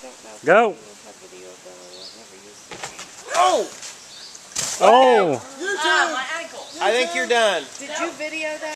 Go. Oh! Oh! I think you're done. Did you video that?